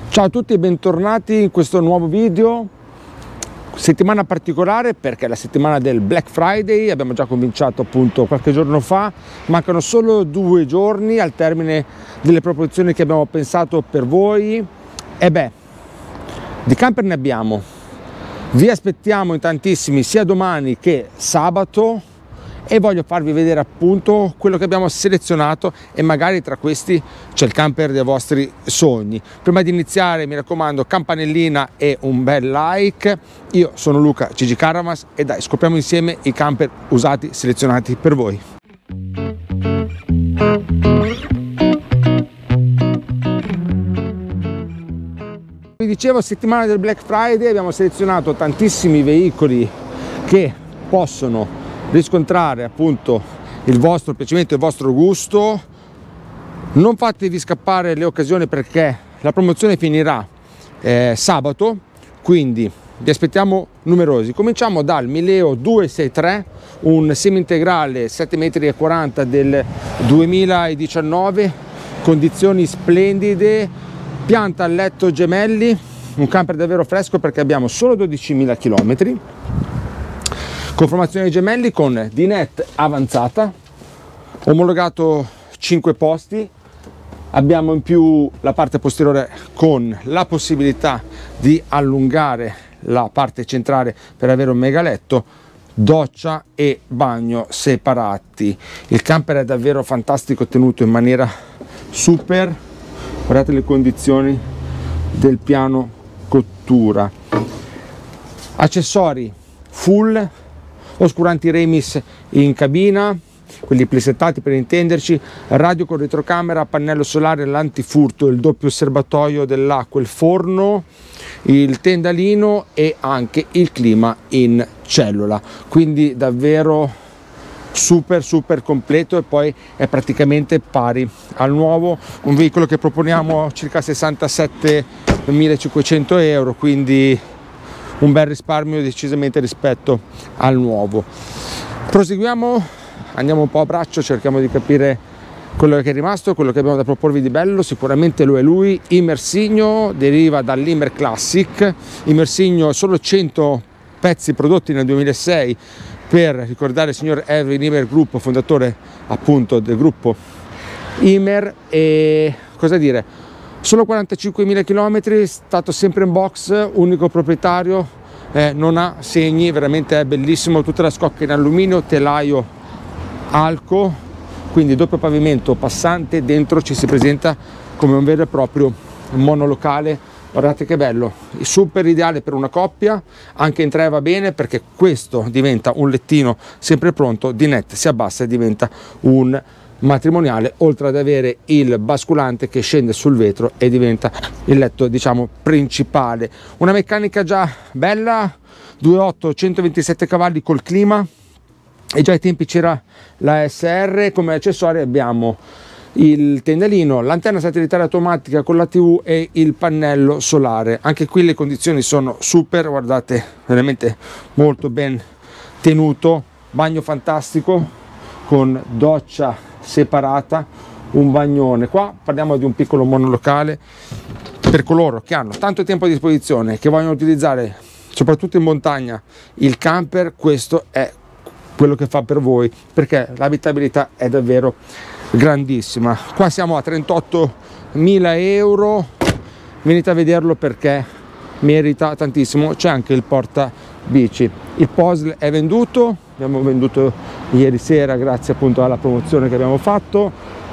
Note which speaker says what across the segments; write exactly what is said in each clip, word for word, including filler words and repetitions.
Speaker 1: Ciao a tutti e bentornati in questo nuovo video. Settimana particolare perché è la settimana del Black Friday, abbiamo già cominciato appunto qualche giorno fa, mancano solo due giorni al termine delle proporzioni che abbiamo pensato per voi. E beh, di camper ne abbiamo, vi aspettiamo in tantissimi sia domani che sabato e voglio farvi vedere appunto quello che abbiamo selezionato e magari tra questi c'è il camper dei vostri sogni. Prima di iniziare mi raccomando campanellina e un bel like. Io sono Luca G G Caravans e dai, scopriamo insieme i camper usati selezionati per voi. Vi dicevo, settimana del Black Friday, abbiamo selezionato tantissimi veicoli che possono riscontrare appunto il vostro piacimento, il vostro gusto. Non fatevi scappare le occasioni perché la promozione finirà eh, sabato, quindi vi aspettiamo numerosi. Cominciamo dal Mileo duecentosessantatré, un semi integrale sette metri e quaranta del duemiladiciannove, condizioni splendide, pianta a letto gemelli, un camper davvero fresco perché abbiamo solo dodicimila chilometri. Conformazione gemelli con dinette avanzata, omologato cinque posti, abbiamo in più la parte posteriore con la possibilità di allungare la parte centrale per avere un mega letto, doccia e bagno separati. Il camper è davvero fantastico, tenuto in maniera super, guardate le condizioni del piano cottura. Accessori full, oscuranti Remis in cabina, quelli plissettati per intenderci, radio con retrocamera, pannello solare, l'antifurto, il doppio serbatoio dell'acqua, il forno, il tendalino e anche il clima in cellula, quindi davvero super super completo e poi è praticamente pari al nuovo, un veicolo che proponiamo circa sessantasettemilacinquecento euro, quindi un bel risparmio decisamente rispetto al nuovo. Proseguiamo, andiamo un po' a braccio, cerchiamo di capire quello che è rimasto, quello che abbiamo da proporvi di bello. Sicuramente lo è lui, Imersigno, deriva dall'Imer Classic. Imersigno, solo cento pezzi prodotti nel duemilasei per ricordare il signor Erwin Imer Group, fondatore appunto del gruppo Imer. E cosa dire, solo quarantacinquemila chilometri, stato sempre in box, unico proprietario, eh, non ha segni, veramente è bellissimo, tutta la scocca in alluminio, telaio Alco, quindi doppio pavimento passante, dentro ci si presenta come un vero e proprio monolocale. Guardate che bello, super ideale per una coppia, anche in tre va bene perché questo diventa un lettino sempre pronto, dinette si abbassa e diventa un matrimoniale, oltre ad avere il basculante che scende sul vetro e diventa il letto diciamo principale. Una meccanica già bella, due virgola otto, centoventisette cavalli col clima, e già ai tempi c'era la S R. Come accessori abbiamo il tendalino, l'antenna satellitare automatica con la tivù e il pannello solare. Anche qui le condizioni sono super, guardate, veramente molto ben tenuto, bagno fantastico con doccia separata, un bagnone. Qua parliamo di un piccolo monolocale per coloro che hanno tanto tempo a disposizione, che vogliono utilizzare soprattutto in montagna il camper. Questo è quello che fa per voi perché l'abitabilità è davvero grandissima. Qua siamo a trentottomila euro, venite a vederlo perché merita tantissimo. C'è anche il porta bici, il puzzle è venduto, abbiamo venduto ieri sera grazie appunto alla promozione che abbiamo fatto.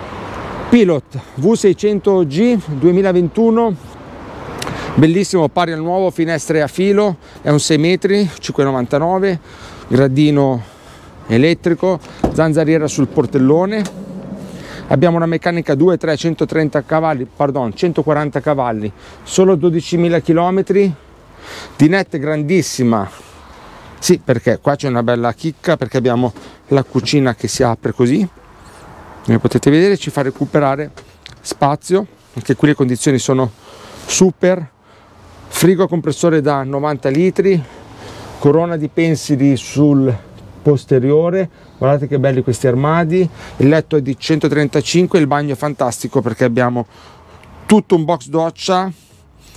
Speaker 1: Pilot V seicento G duemilaventuno, bellissimo, pari al nuovo, finestre a filo, è un sei metri, cinque virgola novantanove, gradino elettrico, zanzariera sul portellone. Abbiamo una meccanica due tre centotrenta cavalli, pardon, centoquaranta cavalli, solo dodicimila chilometri, dinette grandissima. Sì, perché qua c'è una bella chicca, perché abbiamo la cucina che si apre così, come potete vedere, ci fa recuperare spazio. Anche qui le condizioni sono super, frigo a compressore da novanta litri, corona di pensili sul posteriore, guardate che belli questi armadi, il letto è di centotrentacinque, il bagno è fantastico perché abbiamo tutto un box doccia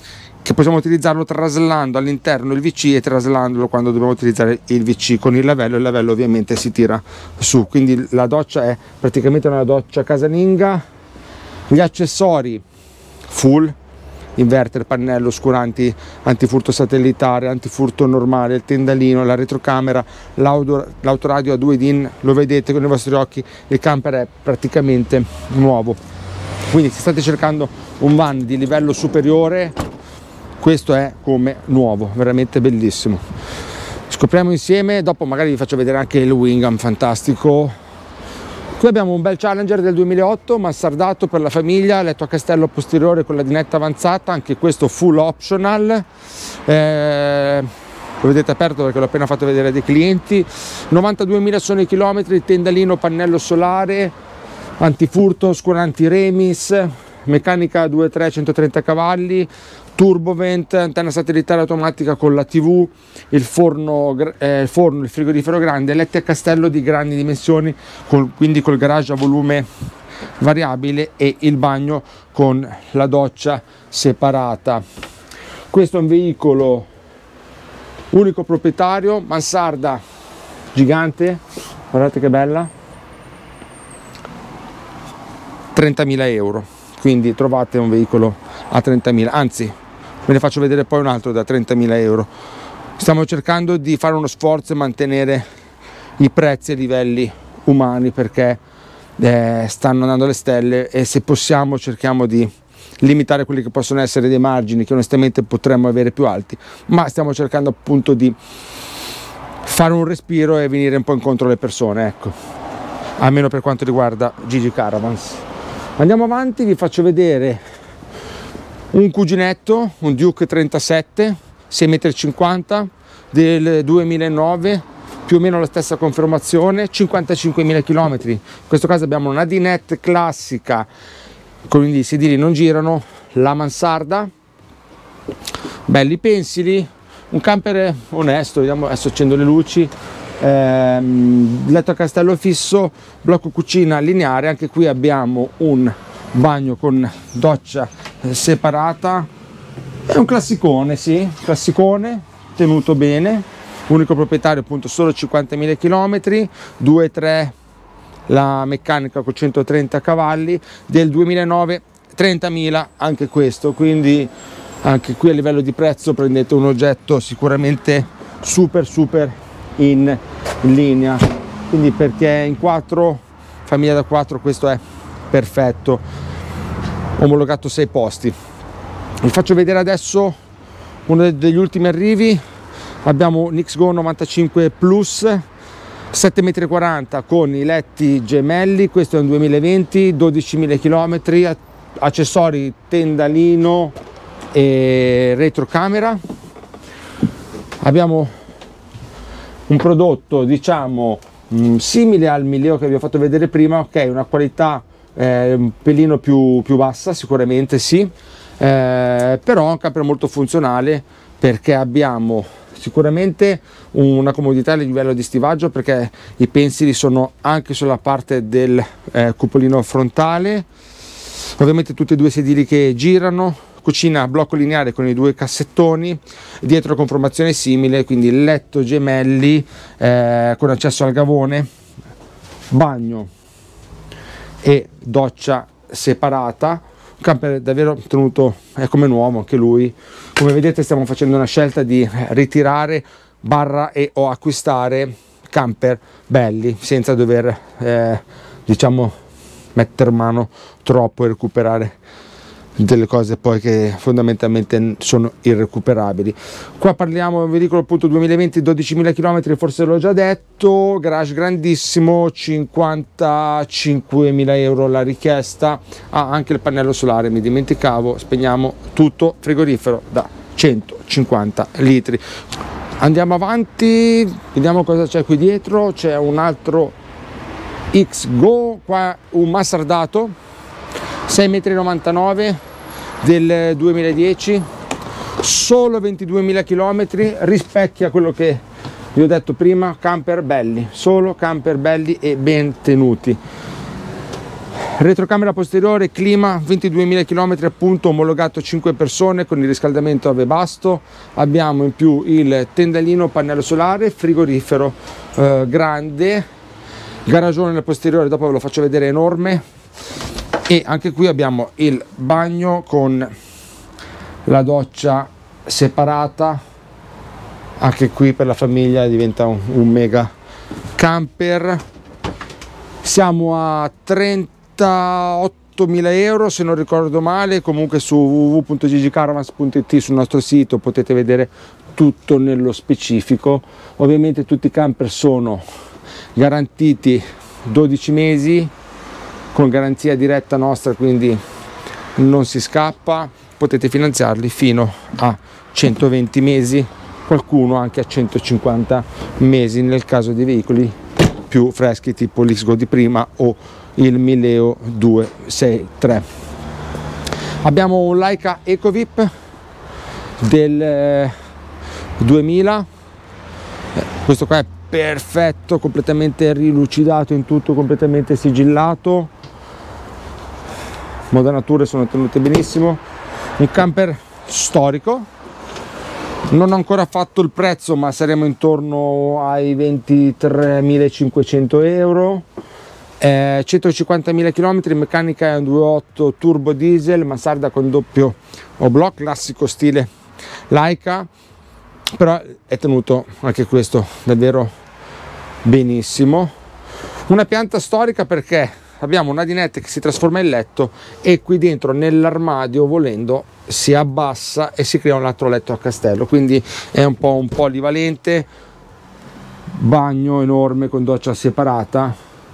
Speaker 1: che possiamo utilizzarlo traslando all'interno il V C e traslandolo quando dobbiamo utilizzare il V C con il lavello. Il lavello ovviamente si tira su, quindi la doccia è praticamente una doccia casalinga. Gli accessori full, inverter, pannello, oscuranti, antifurto satellitare, antifurto normale, il tendalino, la retrocamera, l'autoradio a due D I N, lo vedete con i vostri occhi, il camper è praticamente nuovo. Quindi se state cercando un van di livello superiore, questo è come nuovo, veramente bellissimo. Scopriamo insieme, dopo magari vi faccio vedere anche il Wingham fantastico. Qui abbiamo un bel Challenger del duemilaotto, mansardato per la famiglia, letto a castello posteriore con la dinetta avanzata, anche questo full optional. Eh, lo vedete aperto perché l'ho appena fatto vedere dei clienti. novantaduemila sono i chilometri, tendalino, pannello solare, antifurto, oscuranti Remis, meccanica due tre centotrenta cavalli, turbovent, antenna satellitare automatica con la tivù, il forno, eh, il forno, il frigorifero grande, letti a castello di grandi dimensioni, con, quindi col garage a volume variabile e il bagno con la doccia separata. Questo è un veicolo unico proprietario, mansarda gigante, guardate che bella, trentamila euro, quindi trovate un veicolo a trentamila, anzi ve ne faccio vedere poi un altro da trentamila euro. Stiamo cercando di fare uno sforzo e mantenere i prezzi a livelli umani perché eh, stanno andando alle stelle e se possiamo cerchiamo di limitare quelli che possono essere dei margini che onestamente potremmo avere più alti, ma stiamo cercando appunto di fare un respiro e venire un po' incontro alle persone, ecco, almeno per quanto riguarda Gigi Caravans. Andiamo avanti, vi faccio vedere un cuginetto, un Duke trentasette, sei virgola cinquanta metri del duemilanove, più o meno la stessa confermazione, cinquantacinquemila chilometri. In questo caso abbiamo una dinette classica, quindi i sedili non girano, la mansarda, belli pensili, un camper onesto. Vediamo, adesso accendo le luci, ehm, letto a castello fisso, blocco cucina lineare, anche qui abbiamo un bagno con doccia separata, è un classicone, sì, classicone tenuto bene, unico proprietario appunto, solo cinquantamila chilometri, due tre la meccanica con centotrenta cavalli, del duemilanove, trentamila anche questo, quindi anche qui a livello di prezzo prendete un oggetto sicuramente super super in linea, quindi perché in quattro, famiglia da quattro, questo è perfetto, omologato sei posti. Vi faccio vedere adesso uno degli ultimi arrivi. Abbiamo un X Go novantacinque Plus, sette virgola quaranta metri con i letti gemelli, questo è un duemilaventi, dodicimila chilometri, accessori tendalino e retrocamera. Abbiamo un prodotto diciamo mh, simile al Mileo che vi ho fatto vedere prima, ok, una qualità eh, un pelino più, più bassa sicuramente, sì, eh, però è un camper molto funzionale perché abbiamo sicuramente una comodità a livello di stivaggio perché i pensili sono anche sulla parte del eh, cupolino frontale, ovviamente tutti e due i sedili che girano, cucina a blocco lineare con i due cassettoni, dietro conformazione simile, quindi letto gemelli eh, con accesso al gavone, bagno e doccia separata. Un camper davvero tenuto, è come nuovo anche lui. Come vedete stiamo facendo una scelta di ritirare barra e o acquistare camper belli senza dover eh, diciamo mettere mano troppo e recuperare delle cose poi che fondamentalmente sono irrecuperabili. Qua parliamo di un veicolo appunto duemilaventi, dodicimila chilometri, forse l'ho già detto, garage grandissimo, cinquantacinquemila euro la richiesta. Ah, anche il pannello solare, mi dimenticavo, spegniamo tutto, frigorifero da centocinquanta litri. Andiamo avanti, vediamo cosa c'è qui dietro. C'è un altro X Go, qua un mansardato, sei virgola novantanove metri del duemiladieci, solo ventiduemila chilometri, rispecchia quello che vi ho detto prima, camper belli, solo camper belli e ben tenuti. Retrocamera posteriore, clima, ventiduemila chilometri appunto, omologato cinque persone con il riscaldamento a Webasto. Abbiamo in più il tendalino, pannello solare, frigorifero eh, grande, garagione nel posteriore, dopo ve lo faccio vedere, enorme. E anche qui abbiamo il bagno con la doccia separata, anche qui per la famiglia diventa un, un mega camper. Siamo a trentaottomila euro se non ricordo male. Comunque su w w w punto g g caravans punto i t sul nostro sito potete vedere tutto nello specifico. Ovviamente tutti i camper sono garantiti dodici mesi con garanzia diretta nostra, quindi non si scappa. Potete finanziarli fino a centoventi mesi, qualcuno anche a centocinquanta mesi nel caso di veicoli più freschi tipo l'X-Go di prima o il Mileo duecentosessantatré. Abbiamo un Laika Ecovip del duemila, questo qua è perfetto, completamente rilucidato in tutto, completamente sigillato, modanature sono tenute benissimo. Un camper storico, non ho ancora fatto il prezzo ma saremo intorno ai ventitremilacinquecento euro, eh, centocinquantamila chilometri, meccanica è un due virgola otto turbo diesel, mansarda con doppio oblock, classico stile Laika, però è tenuto anche questo davvero benissimo. Una pianta storica perché abbiamo una dinette che si trasforma in letto e qui dentro nell'armadio, volendo, si abbassa e si crea un altro letto a castello, quindi è un po' un polivalente. Bagno enorme con doccia separata,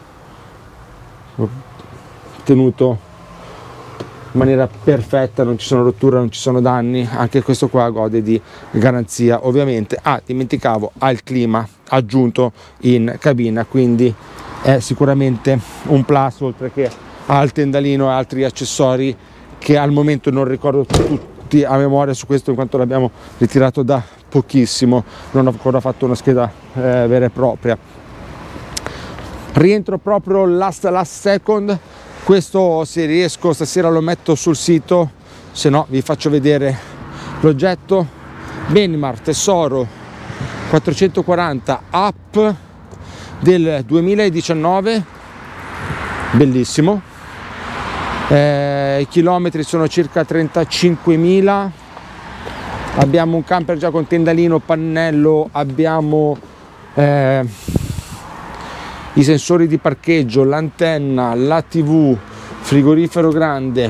Speaker 1: tenuto in maniera perfetta, non ci sono rotture, non ci sono danni. Anche questo qua gode di garanzia ovviamente. Ah, dimenticavo, ha il clima aggiunto in cabina, quindi è sicuramente un plus, oltre che al tendalino e altri accessori che al momento non ricordo tutti a memoria su questo, in quanto l'abbiamo ritirato da pochissimo, non ho ancora fatto una scheda eh, vera e propria. Rientro proprio last last second, questo se riesco stasera lo metto sul sito, se no vi faccio vedere l'oggetto. Benimar Tesoro quattrocentoquaranta App del duemiladiciannove, bellissimo, eh, i chilometri sono circa trentacinquemila. Abbiamo un camper già con tendalino, pannello, abbiamo eh, i sensori di parcheggio, l'antenna, la tv, frigorifero grande,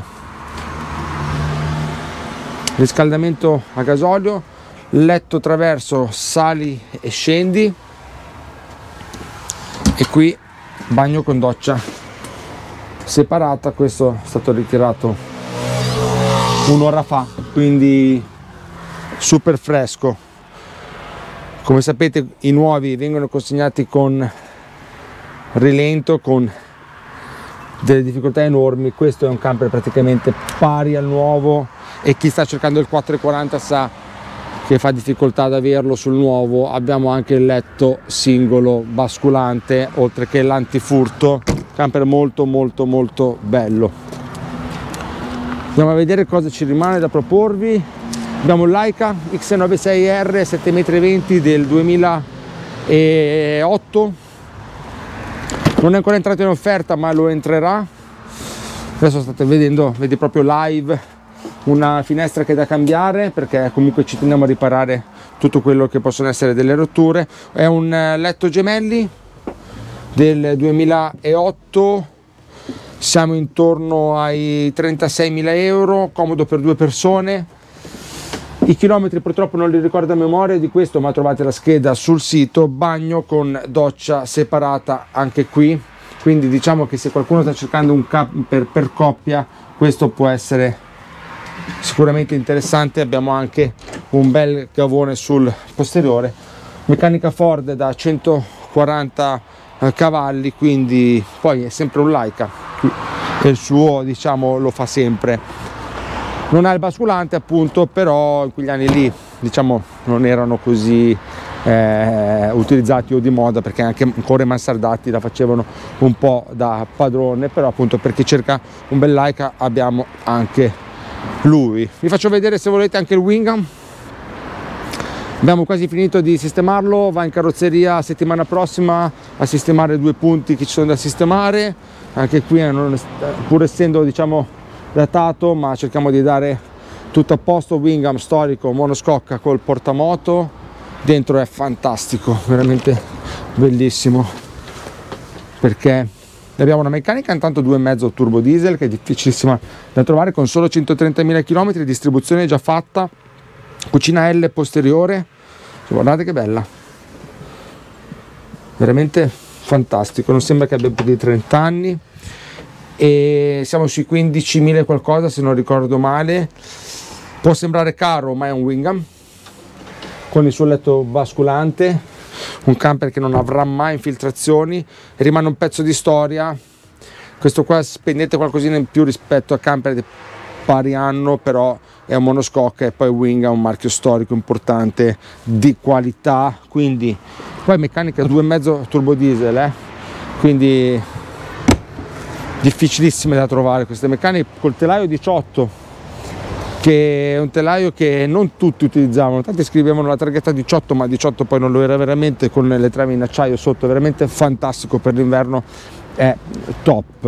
Speaker 1: riscaldamento a gasolio, letto traverso, sali e scendi. E qui bagno con doccia separata. Questo è stato ritirato un'ora fa, quindi super fresco. Come sapete i nuovi vengono consegnati con rilento, con delle difficoltà enormi. Questo è un camper praticamente pari al nuovo e chi sta cercando il quattrocentoquaranta sa che fa difficoltà ad averlo sul nuovo. Abbiamo anche il letto singolo basculante, oltre che l'antifurto. Camper molto molto molto bello. Andiamo a vedere cosa ci rimane da proporvi. Abbiamo il Laika X novantasei R sette virgola venti metri del duemilaotto, non è ancora entrato in offerta ma lo entrerà. Adesso state vedendo, vedi proprio live una finestra che è da cambiare, perché comunque ci teniamo a riparare tutto quello che possono essere delle rotture. È un letto gemelli del duemilaotto, siamo intorno ai trentaseimila euro, comodo per due persone. I chilometri purtroppo non li ricordo a memoria di questo, ma trovate la scheda sul sito. Bagno con doccia separata anche qui, quindi diciamo che se qualcuno sta cercando un camper per coppia, questo può essere sicuramente interessante. Abbiamo anche un bel gavone sul posteriore, meccanica Ford da centoquaranta cavalli, quindi poi è sempre un Laika e il suo diciamo lo fa sempre. Non ha il basculante appunto, però in quegli anni lì diciamo non erano così eh, utilizzati o di moda, perché anche ancora i mansardati la facevano un po' da padrone, però appunto per chi cerca un bel Leica abbiamo anche lui. Vi faccio vedere se volete anche il Wingham. Abbiamo quasi finito di sistemarlo, va in carrozzeria settimana prossima a sistemare due punti che ci sono da sistemare. Anche qui, pur essendo diciamo datato, ma cerchiamo di dare tutto a posto. Wingham storico, monoscocca col portamoto, dentro è fantastico, veramente bellissimo, perché abbiamo una meccanica intanto due e mezzo turbo diesel che è difficilissima da trovare, con solo centotrentamila chilometri, distribuzione già fatta, cucina L posteriore, guardate che bella, veramente fantastico, non sembra che abbia più di trenta anni, e siamo sui quindicimila qualcosa se non ricordo male. Può sembrare caro, ma è un Wingham con il suo letto basculante, un camper che non avrà mai infiltrazioni, rimane un pezzo di storia. Questo qua spendete qualcosina in più rispetto a camper di pari anno, però è un monoscocca, e poi Wingham è un marchio storico importante di qualità, quindi poi meccanica due e mezzo turbo diesel, eh? Quindi difficilissime da trovare queste meccaniche, col telaio diciotto, che è un telaio che non tutti utilizzavano, tanti scrivevano la targhetta diciotto, ma diciotto poi non lo era veramente, con le trame in acciaio sotto, veramente fantastico per l'inverno, è top.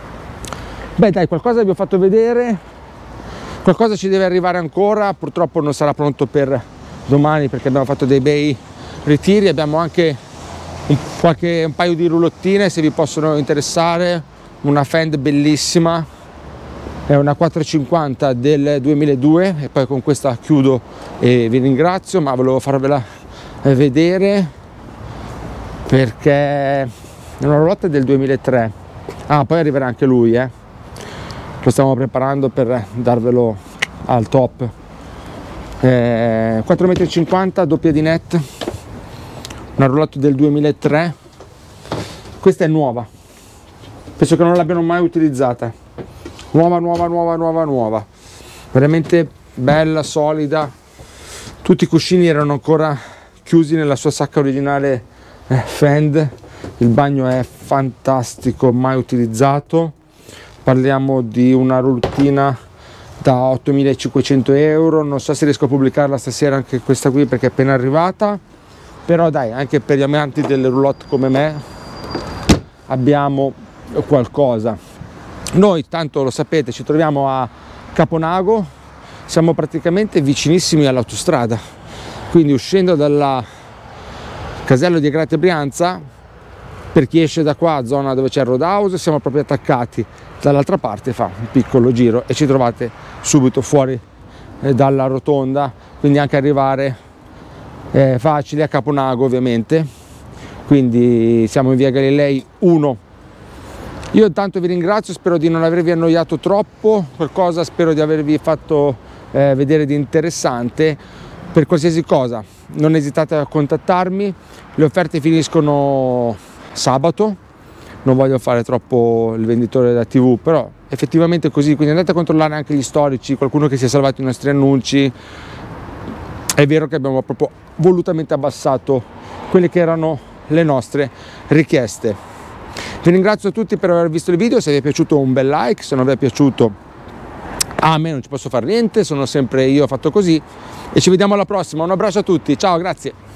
Speaker 1: Beh dai, qualcosa vi ho fatto vedere, qualcosa ci deve arrivare ancora, purtroppo non sarà pronto per domani perché abbiamo fatto dei bei ritiri, abbiamo anche un, qualche, un paio di roulottine se vi possono interessare, una Fend bellissima, è una quattrocentocinquanta del duemiladue, e poi con questa chiudo e vi ringrazio, ma volevo farvela vedere perché è una roulotte del duemilatré. Ah, poi arriverà anche lui, eh. Lo stiamo preparando per darvelo al top. eh, quattro e cinquanta metri, doppia dinette, una roulotte del duemilatré. Questa è nuova, penso che non l'abbiano mai utilizzata. Nuova, nuova, nuova, nuova, nuova, veramente bella, solida. Tutti i cuscini erano ancora chiusi nella sua sacca originale eh, Fend. Il bagno è fantastico, mai utilizzato. Parliamo di una roulettina da ottomilacinquecento euro. Non so se riesco a pubblicarla stasera anche questa qui perché è appena arrivata, però dai, anche per gli amanti delle roulotte come me abbiamo qualcosa. Noi, tanto lo sapete, ci troviamo a Caponago, siamo praticamente vicinissimi all'autostrada, quindi uscendo dalla casello di Agrate Brianza, per chi esce da qua, zona dove c'è il Roadhouse, siamo proprio attaccati dall'altra parte, fa un piccolo giro e ci trovate subito fuori eh, dalla rotonda, quindi anche arrivare è facile a Caponago ovviamente. Quindi siamo in via Galilei uno. Io intanto vi ringrazio, spero di non avervi annoiato troppo, qualcosa spero di avervi fatto eh, vedere di interessante. Per qualsiasi cosa non esitate a contattarmi, le offerte finiscono sabato, non voglio fare troppo il venditore da tivù, però effettivamente è così, quindi andate a controllare anche gli storici, qualcuno che si è salvato i nostri annunci. È vero che abbiamo proprio volutamente abbassato quelle che erano le nostre richieste. Vi ringrazio tutti per aver visto il video, se vi è piaciuto un bel like, se non vi è piaciuto a me non ci posso fare niente, sono sempre io fatto così, e ci vediamo alla prossima. Un abbraccio a tutti, ciao, grazie.